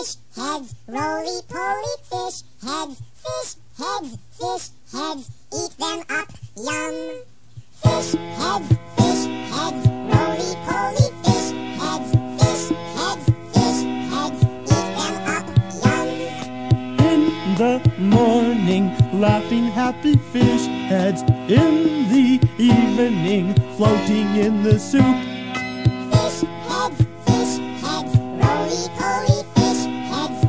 fish heads, roly-poly fish heads, fish heads, eat them up, yum. Fish heads, roly-poly fish heads, eat them up, yum. In the morning, laughing happy fish heads. In the evening, floating in the soup. Fish heads, roly-poly fish heads,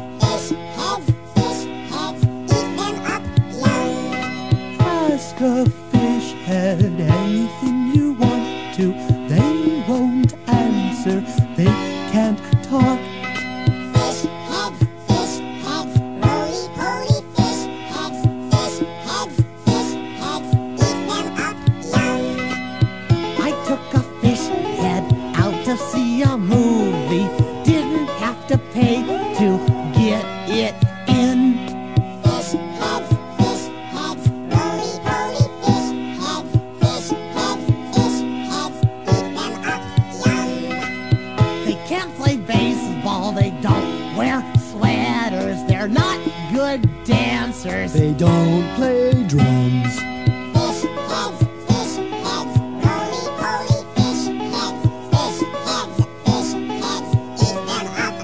eat them up, yum. Ask a fish head anything you want to. They won't answer, they can't talk. Fish heads, roly-poly fish heads, eat them up, yum. I took a fish head out to see a movie. Didn't have to pay to get it in. Fish heads, roly-poly fish heads, eat them up, yum. They can't play baseball, they don't wear sweaters. They're not good dancers. They don't play drums. Fish heads, roly-poly fish heads, eat them up,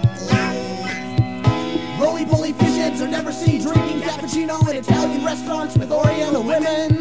yum. Roly-poly fish heads are never seen drinking cappuccino in Italian restaurants with Oriental women.